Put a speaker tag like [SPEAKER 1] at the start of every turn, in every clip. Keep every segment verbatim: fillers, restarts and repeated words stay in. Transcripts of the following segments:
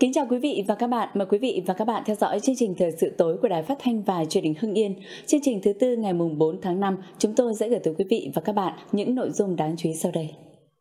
[SPEAKER 1] Kính chào quý vị và các bạn. Mời quý vị và các bạn theo dõi chương trình Thời sự tối của Đài Phát thanh và Truyền hình Hưng Yên. Chương trình thứ tư ngày mùng bốn tháng năm, chúng tôi sẽ gửi tới quý vị và các bạn những nội dung đáng chú ý sau đây.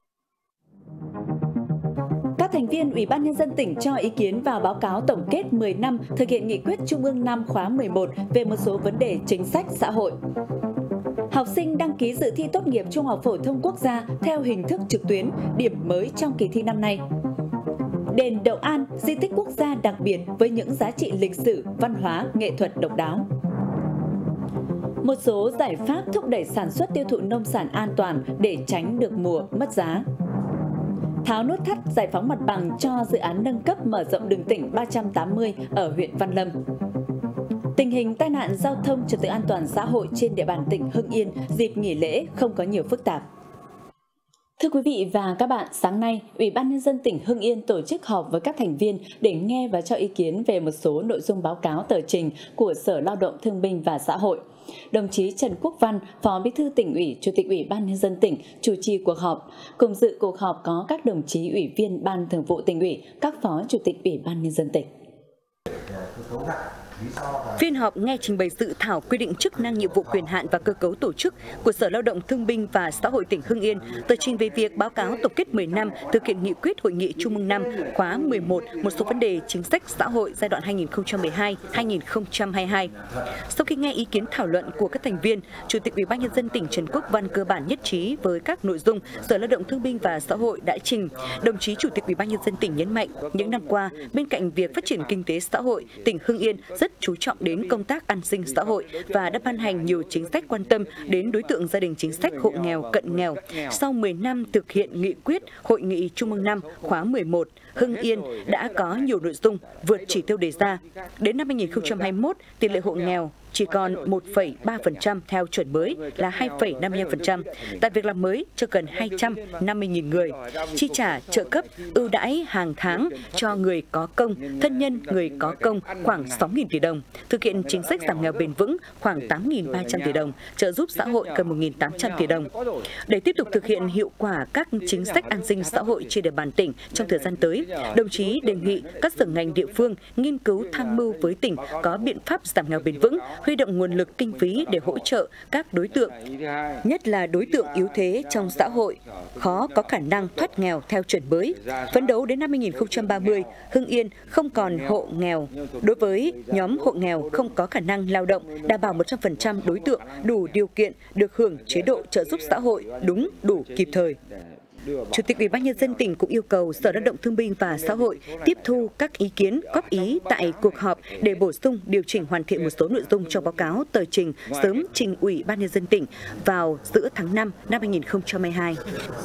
[SPEAKER 1] Các thành viên Ủy ban Nhân dân tỉnh cho ý kiến vào báo cáo tổng kết mười năm thực hiện nghị quyết Trung ương năm khóa mười một về một số vấn đề chính sách xã hội. Học sinh đăng ký dự thi tốt nghiệp Trung học phổ thông quốc gia theo hình thức trực tuyến, điểm mới trong kỳ thi năm nay. Đền Đậu An, di tích quốc gia đặc biệt với những giá trị lịch sử, văn hóa, nghệ thuật độc đáo. Một số giải pháp thúc đẩy sản xuất tiêu thụ nông sản an toàn để tránh được mùa mất giá. Tháo nút thắt giải phóng mặt bằng cho dự án nâng cấp mở rộng đường tỉnh ba trăm tám mươi ở huyện Văn Lâm. Tình hình tai nạn giao thông trật tự an toàn xã hội trên địa bàn tỉnh Hưng Yên dịp nghỉ lễ không có nhiều phức tạp. Thưa quý vị và các bạn, sáng nay, Ủy ban Nhân dân tỉnh Hưng Yên tổ chức họp với các thành viên để nghe và cho ý kiến về một số nội dung báo cáo tờ trình của Sở Lao động Thương binh và Xã hội. Đồng chí Trần Quốc Văn, Phó Bí thư Tỉnh ủy, Chủ tịch Ủy ban Nhân dân tỉnh chủ trì cuộc họp. Cùng dự cuộc họp có các đồng chí Ủy viên Ban Thường vụ Tỉnh ủy, các Phó Chủ tịch Ủy ban Nhân dân tỉnh.
[SPEAKER 2] Phiên họp nghe trình bày dự thảo quy định chức năng, nhiệm vụ, quyền hạn và cơ cấu tổ chức của Sở Lao động Thương binh và Xã hội tỉnh Hưng Yên, tờ trình về việc báo cáo tổng kết mười năm thực hiện nghị quyết Hội nghị Trung ương năm khóa mười một một số vấn đề chính sách xã hội giai đoạn hai nghìn không trăm mười hai đến hai nghìn không trăm hai mươi hai. Sau khi nghe ý kiến thảo luận của các thành viên, Chủ tịch Ủy ban Nhân dân tỉnh Trần Quốc Văn cơ bản nhất trí với các nội dung Sở Lao động Thương binh và Xã hội đã trình. Đồng chí Chủ tịch Ủy ban Nhân dân tỉnh nhấn mạnh, những năm qua, bên cạnh việc phát triển kinh tế xã hội, tỉnh Hưng Yên rất chú trọng đến công tác an sinh xã hội và đã ban hành nhiều chính sách quan tâm đến đối tượng gia đình chính sách, hộ nghèo, cận nghèo. Sau mười năm thực hiện nghị quyết Hội nghị Trung ương năm khóa mười một, Hưng Yên đã có nhiều nội dung vượt chỉ tiêu đề ra. Đến năm hai nghìn không trăm hai mươi mốt, tỷ lệ hộ nghèo chỉ còn một phẩy ba phần trăm theo chuẩn mới là hai phẩy năm mươi lăm phần trăm, tạo việc làm mới cho gần hai trăm năm mươi nghìn người, chi trả trợ cấp ưu đãi hàng tháng cho người có công, thân nhân người có công khoảng sáu nghìn tỷ đồng, thực hiện chính sách giảm nghèo bền vững khoảng tám nghìn ba trăm tỷ đồng, trợ giúp xã hội gần một nghìn tám trăm tỷ đồng. Để tiếp tục thực hiện hiệu quả các chính sách an sinh xã hội trên địa bàn tỉnh trong thời gian tới, đồng chí đề nghị các sở ngành địa phương nghiên cứu tham mưu với tỉnh có biện pháp giảm nghèo bền vững, huy động nguồn lực kinh phí để hỗ trợ các đối tượng, nhất là đối tượng yếu thế trong xã hội, khó có khả năng thoát nghèo theo chuẩn mới. Phấn đấu đến năm hai nghìn không trăm ba mươi, Hưng Yên không còn hộ nghèo. Đối với nhóm hộ nghèo không có khả năng lao động, đảm bảo một trăm phần trăm đối tượng đủ điều kiện được hưởng chế độ trợ giúp xã hội đúng, đủ, kịp thời. Chủ tịch Ủy ban Nhân dân tỉnh cũng yêu cầu Sở Lao động Thương binh và Xã hội tiếp thu các ý kiến, góp ý tại cuộc họp để bổ sung, điều chỉnh, hoàn thiện một số nội dung trong báo cáo tờ trình sớm trình Ủy ban Nhân dân tỉnh vào giữa tháng năm năm hai nghìn không trăm hai mươi hai.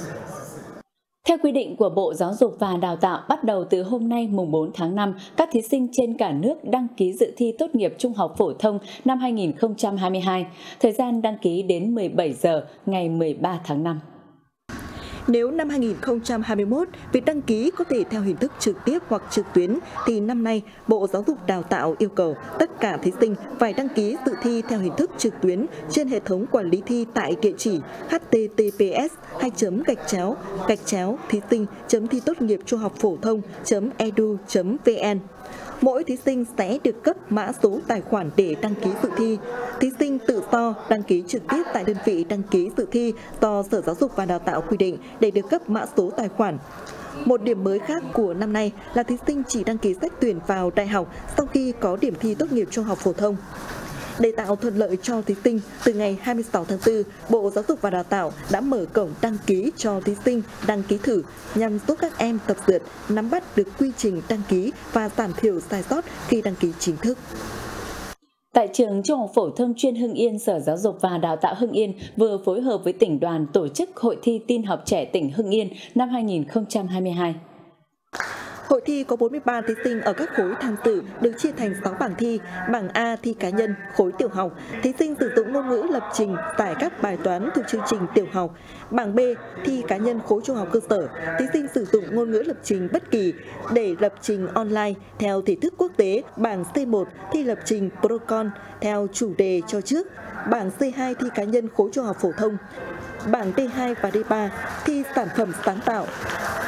[SPEAKER 1] Theo quy định của Bộ Giáo dục và Đào tạo, bắt đầu từ hôm nay mùng bốn tháng năm, các thí sinh trên cả nước đăng ký dự thi tốt nghiệp trung học phổ thông năm hai nghìn không trăm hai mươi hai. Thời gian đăng ký đến mười bảy giờ ngày mười ba tháng năm.
[SPEAKER 3] Nếu năm hai nghìn không trăm hai mươi mốt, việc đăng ký có thể theo hình thức trực tiếp hoặc trực tuyến, thì năm nay, Bộ Giáo dục Đào tạo yêu cầu tất cả thí sinh phải đăng ký dự thi theo hình thức trực tuyến trên hệ thống quản lý thi tại địa chỉ h t t p s hai chấm gạch chéo gạch chéo thí sinh chấm thi tốt nghiệp trung học phổ thông chấm e d u chấm v n. Mỗi thí sinh sẽ được cấp mã số tài khoản để đăng ký dự thi. Thí sinh tự do đăng ký trực tiếp tại đơn vị đăng ký dự thi do Sở Giáo dục và Đào tạo quy định để được cấp mã số tài khoản. Một điểm mới khác của năm nay là thí sinh chỉ đăng ký xét tuyển vào đại học sau khi có điểm thi tốt nghiệp trung học phổ thông. Để tạo thuận lợi cho thí sinh, từ ngày hai mươi sáu tháng tư, Bộ Giáo dục và Đào tạo đã mở cổng đăng ký cho thí sinh đăng ký thử nhằm giúp các em tập dượt, nắm bắt được quy trình đăng ký và giảm thiểu sai sót khi đăng ký chính thức.
[SPEAKER 1] Tại trường Trung học phổ thông chuyên Hưng Yên, Sở Giáo dục và Đào tạo Hưng Yên vừa phối hợp với tỉnh đoàn tổ chức Hội thi tin học trẻ tỉnh Hưng Yên năm hai nghìn không trăm hai mươi hai.
[SPEAKER 3] Hội thi có bốn mươi ba thí sinh ở các khối tham dự được chia thành sáu bảng thi. Bảng A thi cá nhân, khối tiểu học, thí sinh sử dụng ngôn ngữ lập trình tại các bài toán thuộc chương trình tiểu học. Bảng B thi cá nhân khối trung học cơ sở, thí sinh sử dụng ngôn ngữ lập trình bất kỳ để lập trình online theo thể thức quốc tế. Bảng C một thi lập trình Procon theo chủ đề cho trước. Bảng C hai thi cá nhân khối trung học phổ thông. Bảng D hai và D ba thi sản phẩm sáng tạo.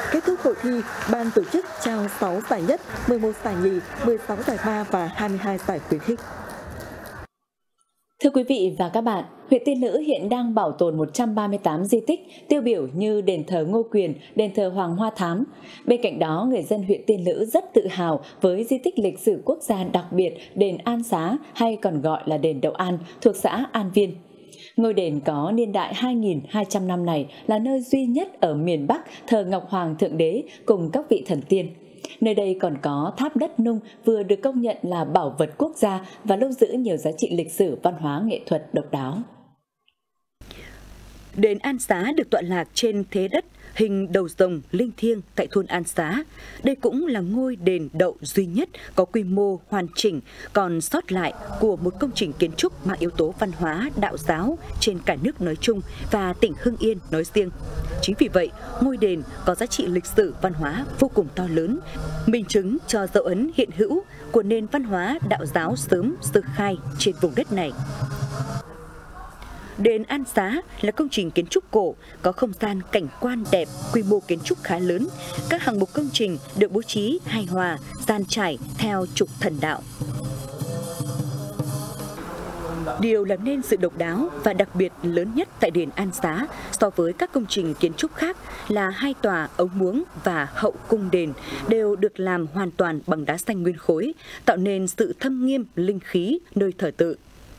[SPEAKER 3] Kết thúc hội thi, ban tổ chức trao sáu giải nhất, mười một giải nhì, mười sáu giải ba và hai mươi hai giải khuyến khích.
[SPEAKER 1] Thưa quý vị và các bạn, huyện Tiên Lữ hiện đang bảo tồn một trăm ba mươi tám di tích tiêu biểu như đền thờ Ngô Quyền, đền thờ Hoàng Hoa Thám. Bên cạnh đó, người dân huyện Tiên Lữ rất tự hào với di tích lịch sử quốc gia đặc biệt đền An Xá hay còn gọi là đền Đậu An thuộc xã An Viên. Ngôi đền có niên đại hai nghìn hai trăm năm này là nơi duy nhất ở miền Bắc thờ Ngọc Hoàng Thượng Đế cùng các vị thần tiên. Nơi đây còn có tháp đất nung vừa được công nhận là bảo vật quốc gia và lưu giữ nhiều giá trị lịch sử, văn hóa, nghệ thuật độc đáo.
[SPEAKER 2] Đền An Xá được tọa lạc trên thế đất hình đầu rồng linh thiêng tại thôn An Xá. Đây cũng là ngôi đền đậu duy nhất có quy mô hoàn chỉnh còn sót lại của một công trình kiến trúc mang yếu tố văn hóa, đạo giáo trên cả nước nói chung và tỉnh Hưng Yên nói riêng. Chính vì vậy, ngôi đền có giá trị lịch sử văn hóa vô cùng to lớn, minh chứng cho dấu ấn hiện hữu của nền văn hóa đạo giáo sớm sơ khai trên vùng đất này. Đền An Xá là công trình kiến trúc cổ, có không gian cảnh quan đẹp, quy mô kiến trúc khá lớn. Các hạng mục công trình được bố trí hài hòa, dàn trải theo trục thần đạo. Điều làm nên sự độc đáo và đặc biệt lớn nhất tại đền An Xá so với các công trình kiến trúc khác là hai tòa ống muống và hậu cung đền đều được làm hoàn toàn bằng đá xanh nguyên khối, tạo nên sự thâm nghiêm linh khí nơi thờ tự.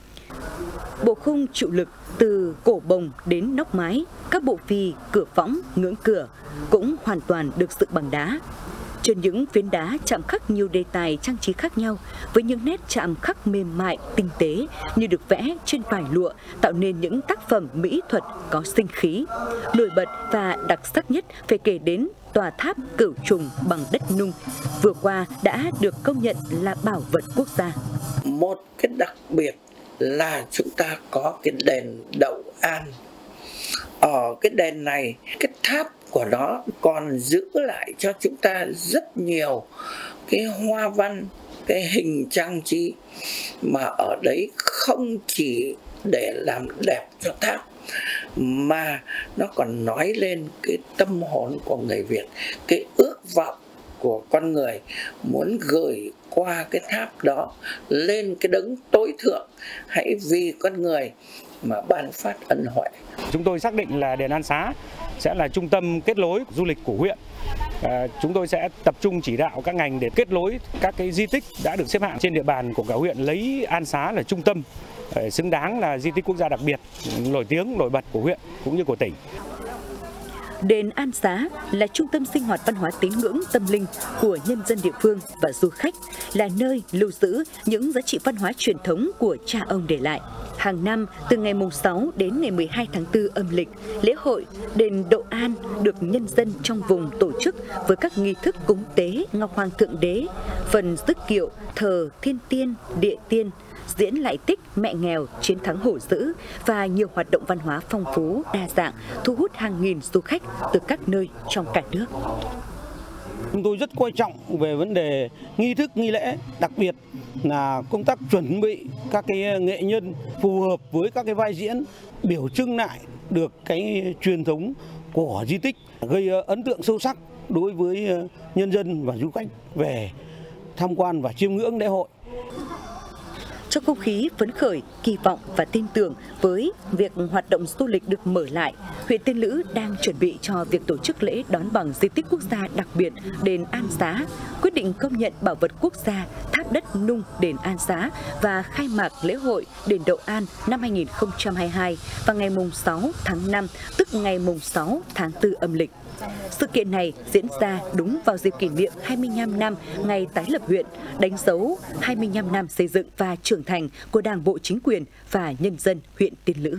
[SPEAKER 2] Bộ khung chịu lực từ cổ bồng đến nóc mái, các bộ phi, cửa võng, ngưỡng cửa cũng hoàn toàn được dựng bằng đá. Trên những phiến đá chạm khắc nhiều đề tài trang trí khác nhau với những nét chạm khắc mềm mại, tinh tế như được vẽ trên vải lụa, tạo nên những tác phẩm mỹ thuật có sinh khí. Nổi bật và đặc sắc nhất phải kể đến tòa tháp Cửu Trùng bằng đất nung, vừa qua đã được công nhận là bảo vật quốc gia.
[SPEAKER 4] Một cái đặc biệt là chúng ta có cái đền Đậu An. Ở cái đền này, cái tháp của nó còn giữ lại cho chúng ta rất nhiều cái hoa văn, cái hình trang trí mà ở đấy không chỉ để làm đẹp cho tháp mà nó còn nói lên cái tâm hồn của người Việt, cái ước vọng của con người muốn gửi qua cái tháp đó lên cái đấng tối thượng, hãy vì con người mà ban phát ân huệ.
[SPEAKER 5] Chúng tôi xác định là đền An Xá sẽ là trung tâm kết nối du lịch của huyện. À, chúng tôi sẽ tập trung chỉ đạo các ngành để kết nối các cái di tích đã được xếp hạng trên địa bàn của cả huyện, lấy An Xá là trung tâm, xứng đáng là di tích quốc gia đặc biệt, nổi tiếng, nổi bật của huyện cũng như của tỉnh.
[SPEAKER 2] Đền An Xá là trung tâm sinh hoạt văn hóa tín ngưỡng tâm linh của nhân dân địa phương và du khách, là nơi lưu giữ những giá trị văn hóa truyền thống của cha ông để lại. Hàng năm, từ ngày mùng sáu đến ngày mười hai tháng tư âm lịch, lễ hội đền Đậu An được nhân dân trong vùng tổ chức với các nghi thức cúng tế Ngọc Hoàng Thượng Đế, phần dứt kiệu, thờ thiên tiên, địa tiên, diễn lại tích mẹ nghèo chiến thắng hổ dữ và nhiều hoạt động văn hóa phong phú, đa dạng, thu hút hàng nghìn du khách từ các nơi trong cả nước.
[SPEAKER 6] Chúng tôi rất coi trọng về vấn đề nghi thức, nghi lễ, đặc biệt là công tác chuẩn bị các cái nghệ nhân phù hợp với các cái vai diễn, biểu trưng lại được cái truyền thống của di tích, gây ấn tượng sâu sắc đối với nhân dân và du khách về tham quan và chiêm ngưỡng lễ hội.
[SPEAKER 2] Trong không khí phấn khởi, kỳ vọng và tin tưởng với việc hoạt động du lịch được mở lại, huyện Tiên Lữ đang chuẩn bị cho việc tổ chức lễ đón bằng di tích quốc gia đặc biệt đền An Xá, quyết định công nhận bảo vật quốc gia tháp đất nung đền An Xá và khai mạc lễ hội đền Đậu An năm hai nghìn không trăm hai mươi hai vào ngày mùng sáu tháng năm, tức ngày mùng sáu tháng tư âm lịch. Sự kiện này diễn ra đúng vào dịp kỷ niệm hai mươi lăm năm ngày tái lập huyện, đánh dấu hai mươi lăm năm xây dựng và trưởng thành của Đảng bộ, chính quyền và nhân dân huyện Tiên Lữ.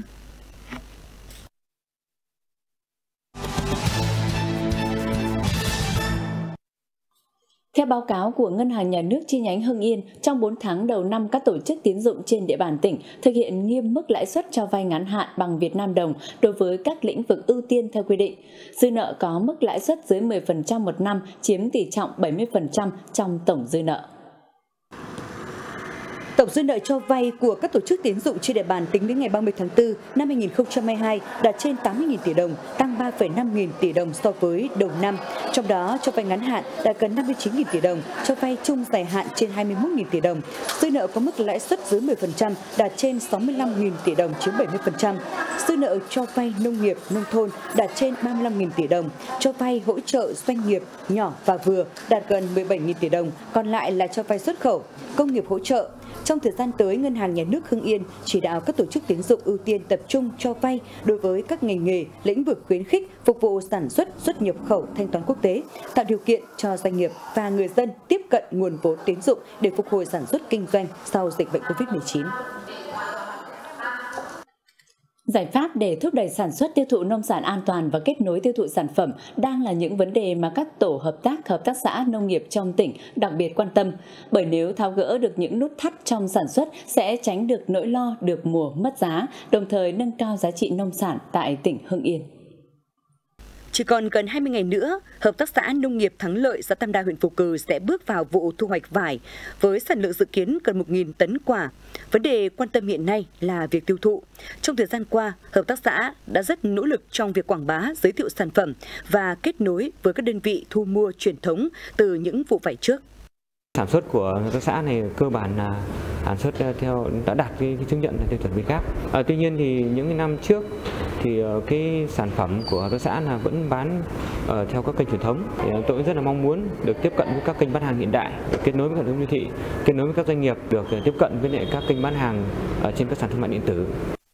[SPEAKER 1] Theo báo cáo của Ngân hàng Nhà nước chi nhánh Hưng Yên, trong bốn tháng đầu năm, các tổ chức tín dụng trên địa bàn tỉnh thực hiện nghiêm mức lãi suất cho vay ngắn hạn bằng Việt Nam đồng đối với các lĩnh vực ưu tiên theo quy định. Dư nợ có mức lãi suất dưới mười phần trăm một năm, chiếm tỷ trọng bảy mươi phần trăm trong tổng dư nợ.
[SPEAKER 2] Tổng dư nợ cho vay của các tổ chức tín dụng trên địa bàn tính đến ngày ba mươi tháng tư năm hai nghìn không trăm hai mươi hai đạt trên tám mươi nghìn tỷ đồng, tăng ba phẩy năm nghìn tỷ đồng so với đầu năm. Trong đó, cho vay ngắn hạn đạt gần năm mươi chín nghìn tỷ đồng, cho vay chung dài hạn trên hai mươi mốt nghìn tỷ đồng. Dư nợ có mức lãi suất dưới mười phần trăm đạt trên sáu mươi lăm nghìn tỷ đồng, chiếm bảy mươi phần trăm. Dư nợ cho vay nông nghiệp, nông thôn đạt trên ba mươi lăm nghìn tỷ đồng, cho vay hỗ trợ doanh nghiệp nhỏ và vừa đạt gần mười bảy nghìn tỷ đồng, còn lại là cho vay xuất khẩu, công nghiệp hỗ trợ. Trong thời gian tới, Ngân hàng Nhà nước Hưng Yên chỉ đạo các tổ chức tín dụng ưu tiên tập trung cho vay đối với các ngành nghề, lĩnh vực khuyến khích, phục vụ sản xuất, xuất nhập khẩu, thanh toán quốc tế, tạo điều kiện cho doanh nghiệp và người dân tiếp cận nguồn vốn tín dụng để phục hồi sản xuất kinh doanh sau dịch bệnh Covid mười chín.
[SPEAKER 1] Giải pháp để thúc đẩy sản xuất tiêu thụ nông sản an toàn và kết nối tiêu thụ sản phẩm đang là những vấn đề mà các tổ hợp tác, hợp tác xã nông nghiệp trong tỉnh đặc biệt quan tâm. Bởi nếu tháo gỡ được những nút thắt trong sản xuất sẽ tránh được nỗi lo được mùa mất giá, đồng thời nâng cao giá trị nông sản tại tỉnh Hưng Yên.
[SPEAKER 2] Chỉ còn gần hai mươi ngày nữa, Hợp tác xã Nông nghiệp Thắng Lợi xã Tam Đa, huyện Phù Cử sẽ bước vào vụ thu hoạch vải với sản lượng dự kiến gần một nghìn tấn quả. Vấn đề quan tâm hiện nay là việc tiêu thụ. Trong thời gian qua, Hợp tác xã đã rất nỗ lực trong việc quảng bá, giới thiệu sản phẩm và kết nối với các đơn vị thu mua truyền thống từ những vụ vải trước.
[SPEAKER 7] Sản xuất của hợp tác xã này cơ bản là sản xuất theo đã đạt cái, cái chứng nhận tiêu chuẩn Việt Gáp. À, tuy nhiên thì những cái năm trước thì cái sản phẩm của hợp tác xã là vẫn bán uh, theo các kênh truyền thống. Thì tôi rất là mong muốn được tiếp cận với các kênh bán hàng hiện đại, được kết nối với các siêu thị, kết nối với các doanh nghiệp, được tiếp cận với các kênh bán hàng uh, trên các sàn thương mại điện tử.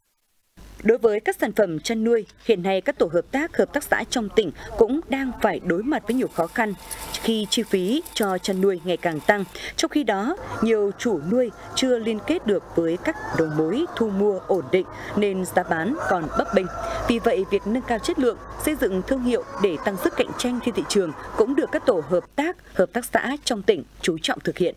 [SPEAKER 2] Đối với các sản phẩm chăn nuôi, hiện nay các tổ hợp tác, hợp tác xã trong tỉnh cũng đang phải đối mặt với nhiều khó khăn khi chi phí cho chăn nuôi ngày càng tăng. Trong khi đó, nhiều chủ nuôi chưa liên kết được với các đầu mối thu mua ổn định nên giá bán còn bấp bênh. Vì vậy, việc nâng cao chất lượng, xây dựng thương hiệu để tăng sức cạnh tranh trên thị trường cũng được các tổ hợp tác, hợp tác xã trong tỉnh chú trọng thực hiện.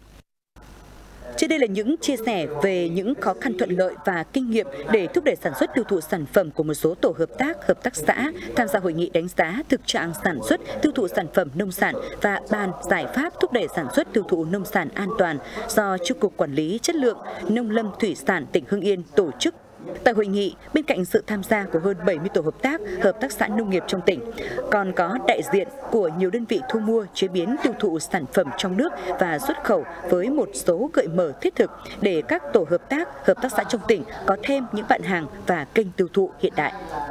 [SPEAKER 2] Trên đây là những chia sẻ về những khó khăn thuận lợi và kinh nghiệm để thúc đẩy sản xuất tiêu thụ sản phẩm của một số tổ hợp tác, hợp tác xã tham gia hội nghị đánh giá thực trạng sản xuất tiêu thụ sản phẩm nông sản và bàn giải pháp thúc đẩy sản xuất tiêu thụ nông sản an toàn do Chi cục Quản lý Chất lượng Nông lâm Thủy sản tỉnh Hưng Yên tổ chức. Tại hội nghị, bên cạnh sự tham gia của hơn bảy mươi tổ hợp tác, hợp tác xã nông nghiệp trong tỉnh, còn có đại diện của nhiều đơn vị thu mua, chế biến, tiêu thụ sản phẩm trong nước và xuất khẩu với một số gợi mở thiết thực để các tổ hợp tác, hợp tác xã trong tỉnh có thêm những bạn hàng và kênh tiêu thụ hiện đại.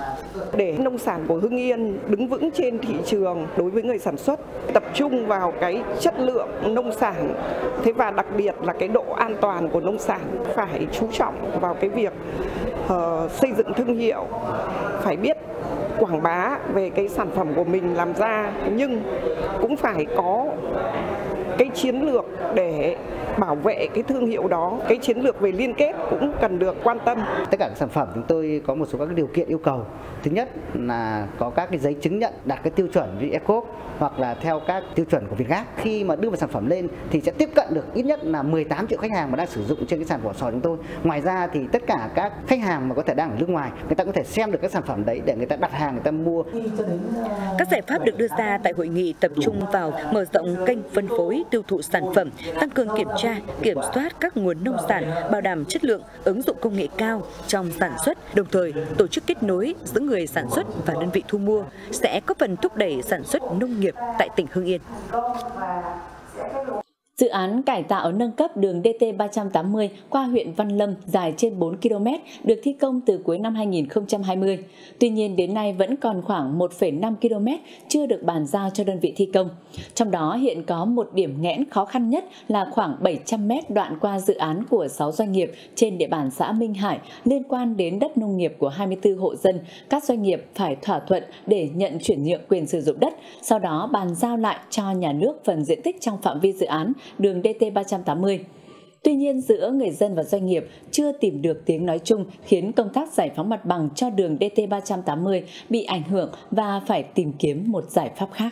[SPEAKER 8] Để nông sản của Hưng Yên đứng vững trên thị trường đối với người sản xuất, tập trung vào cái chất lượng nông sản, thế và đặc biệt là cái độ an toàn của nông sản, phải chú trọng vào cái việc uh, xây dựng thương hiệu, phải biết quảng bá về cái sản phẩm của mình làm ra, nhưng cũng phải có cái chiến lược để bảo vệ cái thương hiệu đó. Cái chiến lược về liên kết cũng cần được quan tâm.
[SPEAKER 9] Tất cả các sản phẩm chúng tôi có một số các điều kiện yêu cầu. Thứ nhất là có các cái giấy chứng nhận đạt cái tiêu chuẩn vê ép cốp hoặc là theo các tiêu chuẩn của Việt Gáp. Khi mà đưa vào sản phẩm lên thì sẽ tiếp cận được ít nhất là mười tám triệu khách hàng mà đang sử dụng trên cái sản phẩm sò chúng tôi. Ngoài ra thì tất cả các khách hàng mà có thể đang ở nước ngoài, người ta có thể xem được các sản phẩm đấy để người ta đặt hàng, người ta mua.
[SPEAKER 2] Các giải pháp được đưa ra tại hội nghị tập trung vào mở rộng kênh phân phối tiêu thụ sản phẩm, tăng cường kiểm tra, kiểm soát các nguồn nông sản, bảo đảm chất lượng, ứng dụng công nghệ cao trong sản xuất, đồng thời tổ chức kết nối giữa người sản xuất và đơn vị thu mua sẽ có phần thúc đẩy sản xuất nông nghiệp tại tỉnh Hưng Yên.
[SPEAKER 1] Dự án cải tạo nâng cấp đường D T ba trăm tám mươi qua huyện Văn Lâm dài trên bốn ki lô mét được thi công từ cuối năm hai nghìn không trăm hai mươi. Tuy nhiên đến nay vẫn còn khoảng một phẩy năm ki lô mét chưa được bàn giao cho đơn vị thi công. Trong đó hiện có một điểm nghẽn khó khăn nhất là khoảng bảy trăm mét đoạn qua dự án của sáu doanh nghiệp trên địa bàn xã Minh Hải liên quan đến đất nông nghiệp của hai mươi tư hộ dân. Các doanh nghiệp phải thỏa thuận để nhận chuyển nhượng quyền sử dụng đất, sau đó bàn giao lại cho nhà nước phần diện tích trong phạm vi dự án đường D T ba trăm tám mươi. Tuy nhiên, giữa người dân và doanh nghiệp chưa tìm được tiếng nói chung khiến công tác giải phóng mặt bằng cho đường D T ba trăm tám mươi bị ảnh hưởng và phải tìm kiếm một giải pháp khác.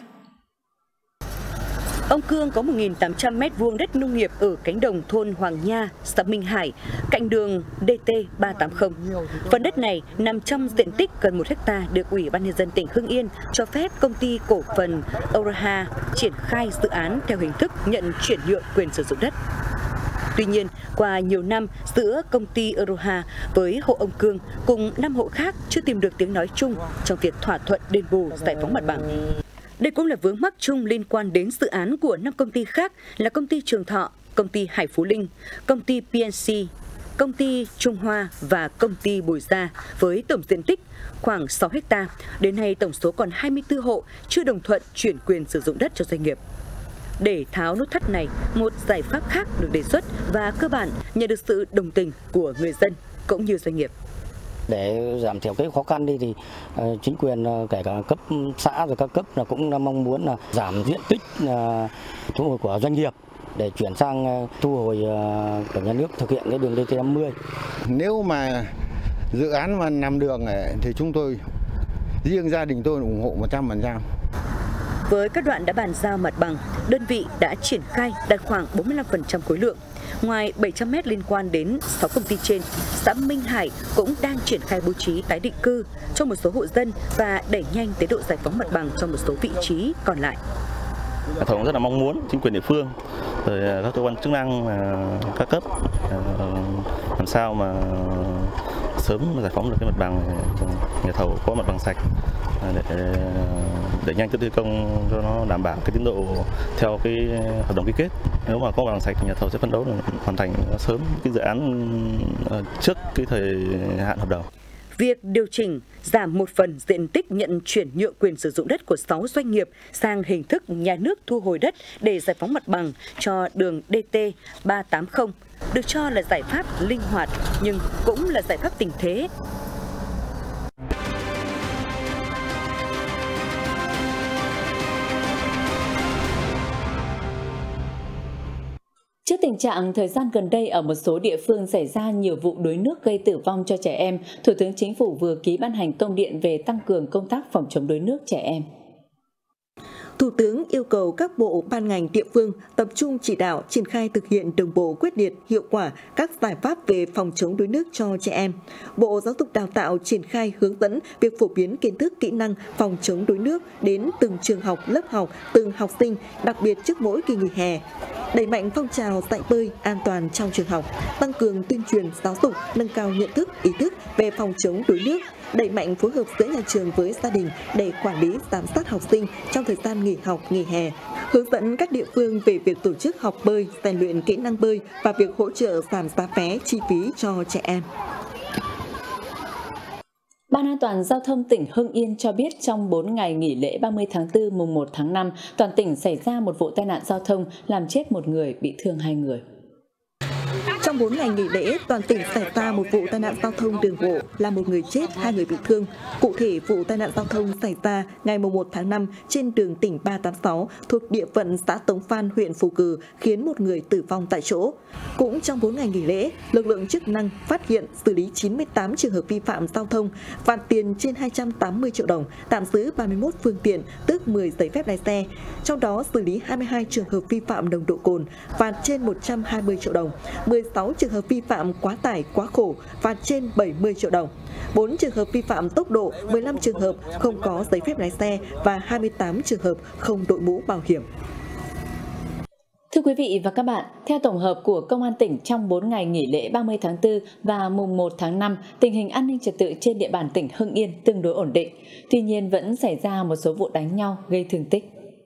[SPEAKER 2] Ông Cương có một nghìn tám trăm mét vuông đất nông nghiệp ở cánh đồng thôn Hoàng Nha, xã Minh Hải, cạnh đường D T ba trăm tám mươi. Phần đất này nằm trong diện tích gần một héc ta được Ủy ban Nhân dân tỉnh Hưng Yên cho phép công ty cổ phần Euraha triển khai dự án theo hình thức nhận chuyển nhượng quyền sử dụng đất. Tuy nhiên, qua nhiều năm giữa công ty Euroha với hộ ông Cương cùng năm hộ khác chưa tìm được tiếng nói chung trong việc thỏa thuận đền bù giải phóng mặt bằng. Đây cũng là vướng mắc chung liên quan đến dự án của năm công ty khác là công ty Trường Thọ, công ty Hải Phú Linh, công ty pê en xê, công ty Trung Hoa và công ty Bùi Gia với tổng diện tích khoảng sáu héc ta. Đến nay tổng số còn hai mươi tư hộ chưa đồng thuận chuyển quyền sử dụng đất cho doanh nghiệp. Để tháo nút thắt này, một giải pháp khác được đề xuất và cơ bản nhận được sự đồng tình của người dân cũng như doanh nghiệp.
[SPEAKER 10] Để giảm thiểu cái khó khăn đi thì chính quyền kể cả cấp xã rồi các cấp là cũng mong muốn là giảm diện tích thu hồi của doanh nghiệp để chuyển sang thu hồi của nhà nước thực hiện cái đường đê tê năm mươi.
[SPEAKER 11] Nếu mà dự án mà nằm đường này, thì chúng tôi riêng gia đình tôi ủng hộ một trăm phần trăm.
[SPEAKER 2] Với các đoạn đã bàn giao mặt bằng, đơn vị đã triển khai đạt khoảng bốn mươi lăm phần trăm khối lượng. Ngoài bảy trăm mét liên quan đến sáu công ty trên, xã Minh Hải cũng đang triển khai bố trí tái định cư cho một số hộ dân và đẩy nhanh tiến độ giải phóng mặt bằng cho một số vị trí còn lại.
[SPEAKER 12] Thầu rất là mong muốn chính quyền địa phương, rồi các cơ quan chức năng, các cấp làm sao mà sớm giải phóng được cái mặt bằng, nhà thầu có mặt bằng sạch để đẩy nhanh thi công cho nó đảm bảo cái tiến độ theo cái hợp đồng ký kết. Nếu mà có mặt bằng sạch thì nhà thầu sẽ phấn đấu hoàn thành sớm cái dự án trước cái thời hạn hợp đồng.
[SPEAKER 2] Việc điều chỉnh giảm một phần diện tích nhận chuyển nhượng quyền sử dụng đất của sáu doanh nghiệp sang hình thức nhà nước thu hồi đất để giải phóng mặt bằng cho đường đê tê ba tám không được cho là giải pháp linh hoạt nhưng cũng là giải pháp tình thế.
[SPEAKER 1] Trước tình trạng thời gian gần đây ở một số địa phương xảy ra nhiều vụ đuối nước gây tử vong cho trẻ em, Thủ tướng Chính phủ vừa ký ban hành công điện về tăng cường công tác phòng chống đuối nước trẻ em.
[SPEAKER 3] Thủ tướng yêu cầu các bộ, ban ngành địa phương tập trung chỉ đạo triển khai thực hiện đồng bộ quyết liệt, hiệu quả các giải pháp về phòng chống đuối nước cho trẻ em. Bộ Giáo dục Đào tạo triển khai hướng dẫn việc phổ biến kiến thức kỹ năng phòng chống đuối nước đến từng trường học, lớp học, từng học sinh, đặc biệt trước mỗi kỳ nghỉ hè. Đẩy mạnh phong trào dạy bơi an toàn trong trường học, tăng cường tuyên truyền giáo dục, nâng cao nhận thức, ý thức về phòng chống đuối nước, đẩy mạnh phối hợp giữa nhà trường với gia đình để quản lý, giám sát học sinh trong thời gian nghỉ học, nghỉ hè, hướng dẫn các địa phương về việc tổ chức học bơi, rèn luyện kỹ năng bơi và việc hỗ trợ giảm giá vé chi phí cho trẻ em.
[SPEAKER 1] Ban An toàn Giao thông tỉnh Hưng Yên cho biết trong bốn ngày nghỉ lễ ba mươi tháng tư mùng một tháng năm, toàn tỉnh xảy ra một vụ tai nạn giao thông làm chết một người, bị thương hai người.
[SPEAKER 3] Trong bốn ngày nghỉ lễ, toàn tỉnh xảy ra một vụ tai nạn giao thông đường bộ làm một người chết, hai người bị thương. Cụ thể, vụ tai nạn giao thông xảy ra ngày mùng một tháng năm trên đường tỉnh ba tám sáu thuộc địa phận xã Tống Phan, huyện Phù Cử, khiến một người tử vong tại chỗ. Cũng trong bốn ngày nghỉ lễ, lực lượng chức năng phát hiện xử lý chín mươi tám trường hợp vi phạm giao thông, phạt tiền trên hai trăm tám mươi triệu đồng, tạm giữ ba mươi mốt phương tiện, tước mười giấy phép lái xe. Trong đó xử lý hai mươi hai trường hợp vi phạm nồng độ cồn, phạt trên một trăm hai mươi triệu đồng, mười sáu trường hợp vi phạm quá tải quá khổ, phạt trên bảy mươi triệu đồng, bốn trường hợp vi phạm tốc độ, mười lăm trường hợp không có giấy phép lái xe và hai mươi tám trường hợp không đội mũ bảo hiểm.
[SPEAKER 1] Thưa quý vị và các bạn, theo tổng hợp của Công an tỉnh trong bốn ngày nghỉ lễ ba mươi tháng tư và mùng một tháng năm, tình hình an ninh trật tự trên địa bàn tỉnh Hưng Yên tương đối ổn định. Tuy nhiên vẫn xảy ra một số vụ đánh nhau gây thương tích.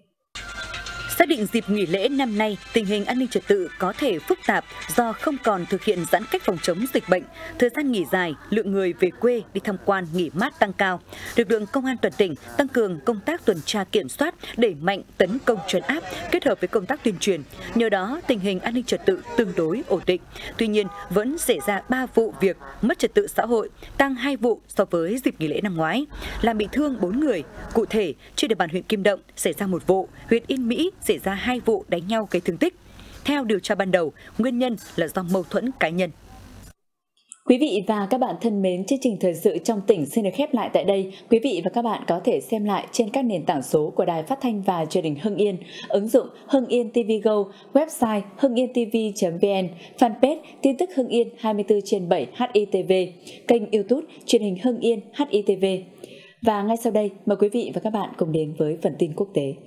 [SPEAKER 2] Xác định dịp nghỉ lễ năm nay, tình hình an ninh trật tự có thể phức tạp do không còn thực hiện giãn cách phòng chống dịch bệnh. Thời gian nghỉ dài, lượng người về quê đi tham quan nghỉ mát tăng cao. Lực lượng công an toàn tỉnh tăng cường công tác tuần tra kiểm soát, đẩy mạnh tấn công trấn áp, kết hợp với công tác tuyên truyền. Nhờ đó, tình hình an ninh trật tự tương đối ổn định. Tuy nhiên, vẫn xảy ra ba vụ việc mất trật tự xã hội, tăng hai vụ so với dịp nghỉ lễ năm ngoái, làm bị thương bốn người. Cụ thể, trên địa bàn huyện Kim Động xảy ra một vụ, huyện Yên Mỹ xảy ra hai vụ đánh nhau gây thương tích. Theo điều tra ban đầu, nguyên nhân là do mâu thuẫn cá nhân.
[SPEAKER 1] Quý vị và các bạn thân mến, chương trình thời sự trong tỉnh xin được khép lại tại đây. Quý vị và các bạn có thể xem lại trên các nền tảng số của Đài Phát thanh và Truyền hình Hưng Yên, ứng dụng Hưng Yên ti vi Go, website hưng yên t v chấm vn, fanpage tin tức Hưng Yên hai mươi tư trên bảy H I T V, kênh YouTube Truyền hình Hưng Yên H I T V. Và ngay sau đây, mời quý vị và các bạn cùng đến với phần tin quốc tế.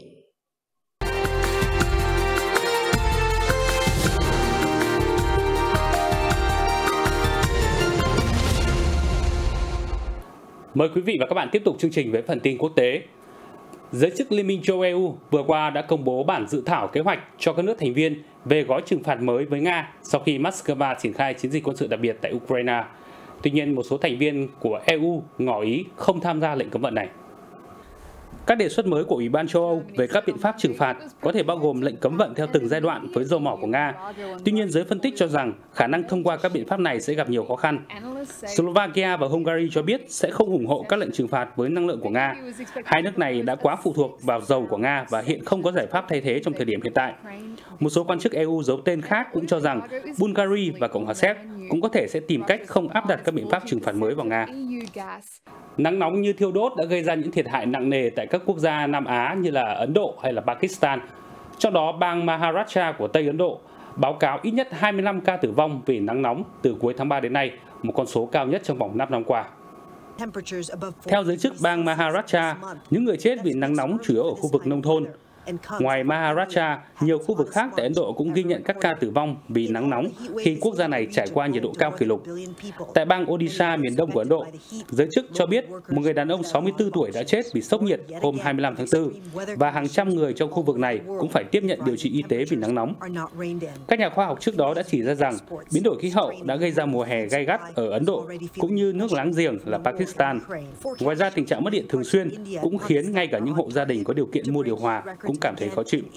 [SPEAKER 13] Mời quý vị và các bạn tiếp tục chương trình với phần tin quốc tế. Giới chức Liên minh châu E U vừa qua đã công bố bản dự thảo kế hoạch cho các nước thành viên về gói trừng phạt mới với Nga sau khi Moscow triển khai chiến dịch quân sự đặc biệt tại Ukraine. Tuy nhiên, một số thành viên của E U ngỏ ý không tham gia lệnh cấm vận này. Các đề xuất mới của Ủy ban châu Âu về các biện pháp trừng phạt có thể bao gồm lệnh cấm vận theo từng giai đoạn với dầu mỏ của Nga. Tuy nhiên, giới phân tích cho rằng khả năng thông qua các biện pháp này sẽ gặp nhiều khó khăn. Slovakia và Hungary cho biết sẽ không ủng hộ các lệnh trừng phạt với năng lượng của Nga. Hai nước này đã quá phụ thuộc vào dầu của Nga và hiện không có giải pháp thay thế trong thời điểm hiện tại. Một số quan chức E U giấu tên khác cũng cho rằng Bulgaria và Cộng hòa Séc cũng có thể sẽ tìm cách không áp đặt các biện pháp trừng phạt mới vào Nga. Nắng nóng như thiêu đốt đã gây ra những thiệt hại nặng nề tại các quốc gia Nam Á như là Ấn Độ hay là Pakistan. Trong đó, bang Maharashtra của Tây Ấn Độ báo cáo ít nhất hai mươi lăm ca tử vong vì nắng nóng từ cuối tháng ba đến nay, một con số cao nhất trong vòng năm năm qua. Theo giới chức bang Maharashtra, những người chết vì nắng nóng chủ yếu ở khu vực nông thôn. Ngoài Maharashtra, nhiều khu vực khác tại Ấn Độ cũng ghi nhận các ca tử vong vì nắng nóng khi quốc gia này trải qua nhiệt độ cao kỷ lục. Tại bang Odisha, miền đông của Ấn Độ, giới chức cho biết một người đàn ông sáu mươi tư tuổi đã chết vì sốc nhiệt hôm hai mươi lăm tháng tư và hàng trăm người trong khu vực này cũng phải tiếp nhận điều trị y tế vì nắng nóng. Các nhà khoa học trước đó đã chỉ ra rằng biến đổi khí hậu đã gây ra mùa hè gay gắt ở Ấn Độ cũng như nước láng giềng là Pakistan. Ngoài ra, tình trạng mất điện thường xuyên cũng khiến ngay cả những hộ gia đình có điều kiện mua điều hòa cũng cảm thấy khó chịu.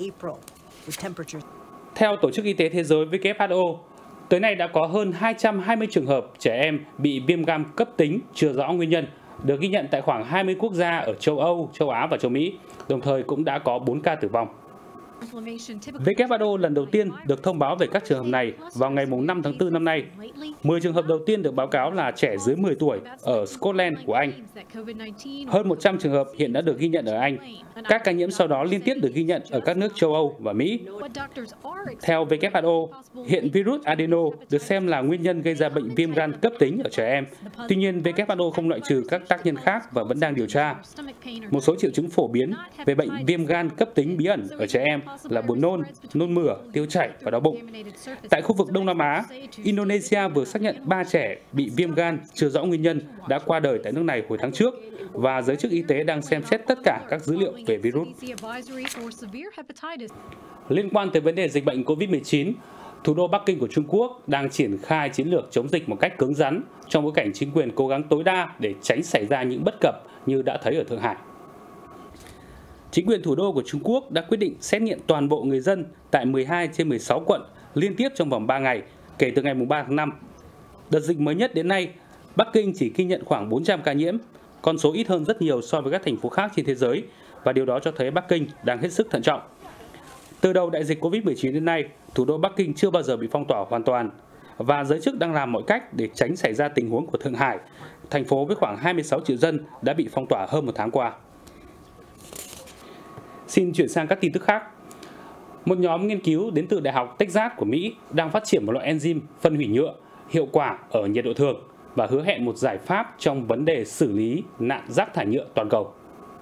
[SPEAKER 13] Theo Tổ chức Y tế Thế giới W H O, tới nay đã có hơn hai trăm hai mươi trường hợp trẻ em bị viêm gan cấp tính chưa rõ nguyên nhân, được ghi nhận tại khoảng hai mươi quốc gia ở châu Âu, châu Á và châu Mỹ, đồng thời cũng đã có bốn ca tử vong. W H O lần đầu tiên được thông báo về các trường hợp này vào ngày năm tháng tư năm nay. mười trường hợp đầu tiên được báo cáo là trẻ dưới mười tuổi ở Scotland của Anh. Hơn một trăm trường hợp hiện đã được ghi nhận ở Anh. Các ca nhiễm sau đó liên tiếp được ghi nhận ở các nước châu Âu và Mỹ. Theo W H O, hiện virus adeno được xem là nguyên nhân gây ra bệnh viêm gan cấp tính ở trẻ em. Tuy nhiên, W H O không loại trừ các tác nhân khác và vẫn đang điều tra. Một số triệu chứng phổ biến về bệnh viêm gan cấp tính bí ẩn ở trẻ em là buồn nôn, nôn mửa, tiêu chảy và đau bụng. Tại khu vực Đông Nam Á, Indonesia vừa xác nhận ba trẻ bị viêm gan chưa rõ nguyên nhân đã qua đời tại nước này hồi tháng trước và giới chức y tế đang xem xét tất cả các dữ liệu về virus. Liên quan tới vấn đề dịch bệnh Covid mười chín, thủ đô Bắc Kinh của Trung Quốc đang triển khai chiến lược chống dịch một cách cứng rắn trong bối cảnh chính quyền cố gắng tối đa để tránh xảy ra những bất cập như đã thấy ở Thượng Hải. Chính quyền thủ đô của Trung Quốc đã quyết định xét nghiệm toàn bộ người dân tại mười hai trên mười sáu quận liên tiếp trong vòng ba ngày, kể từ ngày ba tháng năm. Đợt dịch mới nhất đến nay, Bắc Kinh chỉ ghi nhận khoảng bốn trăm ca nhiễm, con số ít hơn rất nhiều so với các thành phố khác trên thế giới, và điều đó cho thấy Bắc Kinh đang hết sức thận trọng. Từ đầu đại dịch Covid mười chín đến nay, thủ đô Bắc Kinh chưa bao giờ bị phong tỏa hoàn toàn, và giới chức đang làm mọi cách để tránh xảy ra tình huống của Thượng Hải, thành phố với khoảng hai mươi sáu triệu dân đã bị phong tỏa hơn một tháng qua. Xin chuyển sang các tin tức khác. Một nhóm nghiên cứu đến từ Đại học Texas của Mỹ đang phát triển một loại enzyme phân hủy nhựa hiệu quả ở nhiệt độ thường và hứa hẹn một giải pháp trong vấn đề xử lý nạn rác thải nhựa toàn cầu.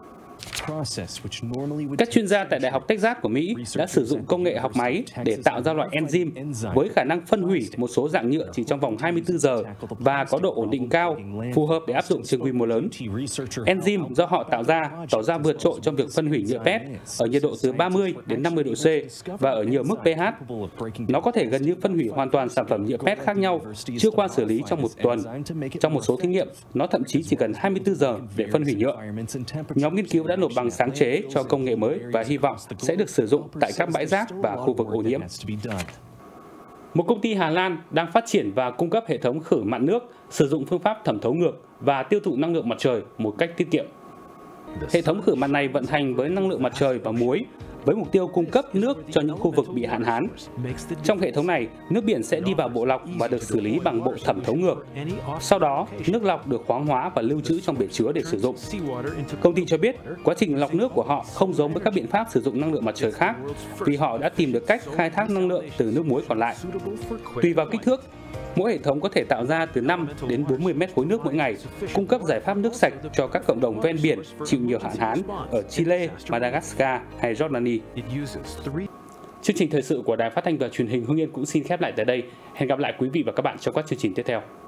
[SPEAKER 13] Các chuyên gia tại Đại học Texas của Mỹ đã sử dụng công nghệ học máy để tạo ra loại enzyme với khả năng phân hủy một số dạng nhựa chỉ trong vòng hai mươi tư giờ và có độ ổn định cao, phù hợp để áp dụng trên quy mô lớn. Enzyme do họ tạo ra tỏ ra vượt trội trong việc phân hủy nhựa pê e tê ở nhiệt độ từ ba mươi đến năm mươi độ C và ở nhiều mức pH. Nó có thể gần như phân hủy hoàn toàn sản phẩm nhựa pê e tê khác nhau chưa qua xử lý trong một tuần. Trong một số thí nghiệm, nó thậm chí chỉ cần hai mươi tư giờ để phân hủy nhựa. Nhóm nghiên cứu đã nộp bằng sáng chế cho công nghệ mới và hy vọng sẽ được sử dụng tại các bãi rác và khu vực ô nhiễm. Một công ty Hà Lan đang phát triển và cung cấp hệ thống khử mặn nước sử dụng phương pháp thẩm thấu ngược và tiêu thụ năng lượng mặt trời một cách tiết kiệm. Hệ thống khử mặn này vận hành với năng lượng mặt trời và muối, với mục tiêu cung cấp nước cho những khu vực bị hạn hán. Trong hệ thống này, nước biển sẽ đi vào bộ lọc và được xử lý bằng bộ thẩm thấu ngược. Sau đó, nước lọc được khoáng hóa và lưu trữ trong bể chứa để sử dụng. Công ty cho biết, quá trình lọc nước của họ không giống với các biện pháp sử dụng năng lượng mặt trời khác, vì họ đã tìm được cách khai thác năng lượng từ nước muối còn lại. Tùy vào kích thước, mỗi hệ thống có thể tạo ra từ năm đến bốn mươi mét khối nước mỗi ngày, cung cấp giải pháp nước sạch cho các cộng đồng ven biển chịu nhiều hạn hán ở Chile, Madagascar hay Jordani. Chương trình thời sự của Đài Phát thanh và Truyền hình Hưng Yên cũng xin khép lại tại đây. Hẹn gặp lại quý vị và các bạn trong các chương trình tiếp theo.